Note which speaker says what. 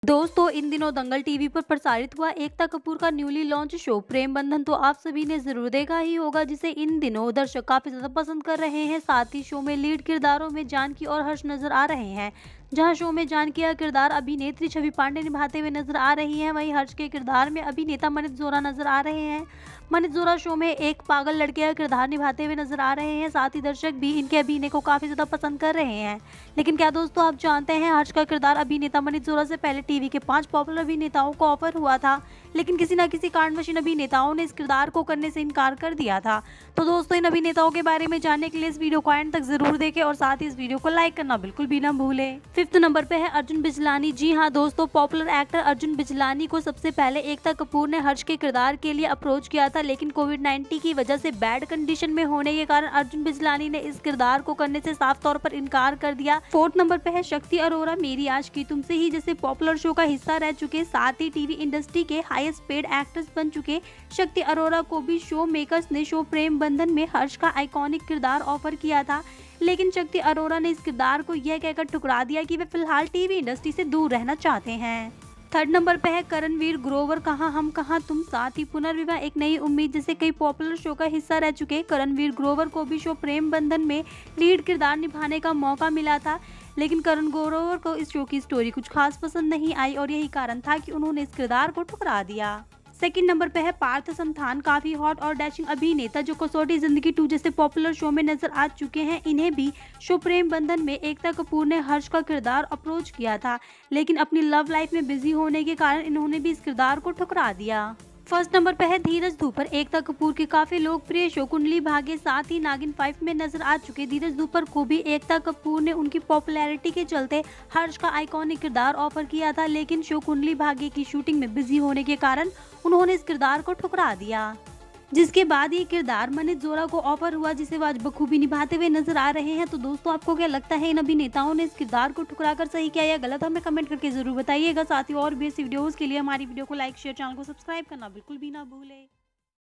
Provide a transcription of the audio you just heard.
Speaker 1: दोस्तों इन दिनों दंगल टीवी पर प्रसारित हुआ एकता कपूर का न्यूली लॉन्च शो प्रेम बंधन तो आप सभी ने जरूर देखा ही होगा, जिसे इन दिनों दर्शक काफी ज्यादा पसंद कर रहे हैं। साथ ही शो में लीड किरदारों में जानकी और हर्ष नजर आ रहे हैं। जहां शो में जानकी का किरदार अभिनेत्री छवि पांडे निभाते हुए नजर आ रही हैं, वहीं हर्ष के किरदार में अभिनेता मनीष जोरा नजर आ रहे हैं। मनीष जोरा शो में एक पागल लड़के का किरदार निभाते हुए नजर आ रहे हैं। साथ ही दर्शक भी इनके अभिनय को काफी ज्यादा पसंद कर रहे हैं। लेकिन क्या दोस्तों आप जानते हैं, हर्ष का किरदार अभिनेता मनीष जोरा से पहले टीवी के 5 पॉपुलर अभिनेताओं को ऑफर हुआ था, लेकिन किसी न किसी कारणवश इन अभिनेताओं ने इस किरदार को करने से इनकार कर दिया था। तो दोस्तों इन अभिनेताओं के बारे में जानने के लिए इस वीडियो को एंड तक जरूर देखें और साथ ही इस वीडियो को लाइक करना बिल्कुल भी ना भूलें। 5th नंबर पे है अर्जुन बिजलानी। जी हाँ दोस्तों, पॉपुलर एक्टर अर्जुन बिजलानी को सबसे पहले एकता कपूर ने हर्ष के किरदार के लिए अप्रोच किया था, लेकिन कोविड-19 की वजह से बैड कंडीशन में होने के कारण अर्जुन बिजलानी ने इस किरदार को करने से साफ तौर पर इनकार कर दिया। 4th नंबर पे है शक्ति अरोरा। मेरी आशिकी तुमसे ही जैसे पॉपुलर शो का हिस्सा रह चुके, साथ ही टीवी इंडस्ट्री के हाईएस्ट पेड एक्ट्रेस बन चुके शक्ति अरोरा को भी शो मेकर्स ने शो प्रेम बंधन में हर्ष का आइकॉनिक किरदार ऑफर किया था, लेकिन शक्ति अरोरा ने इस किरदार को यह कहकर ठुकरा दिया कि वे फिलहाल टीवी इंडस्ट्री से दूर रहना चाहते हैं। 3rd नंबर पे है करणवीर ग्रोवर। कहाँ हम कहाँ तुम। साथ ही पुनर्विवाह एक नई उम्मीद जैसे कई पॉपुलर शो का हिस्सा रह चुके करणवीर ग्रोवर को भी शो प्रेम बंधन में लीड किरदार निभाने का मौका मिला था, लेकिन करण ग्रोवर को इस शो की स्टोरी कुछ खास पसंद नहीं आई और यही कारण था कि उन्होंने इस किरदार को ठुकरा दिया। 2nd नंबर पे है पार्थ समथान। काफी हॉट और डैशिंग अभिनेता जो कसौटी जिंदगी 2 जैसे पॉपुलर शो में नजर आ चुके हैं, इन्हें भी शो प्रेम बंधन में एकता कपूर ने हर्ष का किरदार अप्रोच किया था, लेकिन अपनी लव लाइफ में बिजी होने के कारण इन्होंने भी इस किरदार को ठुकरा दिया। 1st नंबर पे है धीरज धूपर। एकता कपूर के काफी लोकप्रिय शो कुंडली भाग्य साथ ही नागिन 5 में नजर आ चुके धीरज धूपर को भी एकता कपूर ने उनकी पॉपुलैरिटी के चलते हर्ष का आइकॉनिक किरदार ऑफर किया था, लेकिन शो कुंडली भाग्य की शूटिंग में बिजी होने के कारण उन्होंने इस किरदार को ठुकरा दिया, जिसके बाद ये किरदार मनीष जोरा को ऑफर हुआ, जिसे वो आज बखूबी निभाते हुए नजर आ रहे हैं। तो दोस्तों आपको क्या लगता है, इन अभिनेताओं ने इस किरदार को ठुकरा कर सही किया या गलत, हमें कमेंट करके जरूर बताइएगा। साथ ही और भी ऐसी वीडियोस के लिए हमारी वीडियो को लाइक शेयर, चैनल को सब्सक्राइब करना बिल्कुल भी ना भूलें।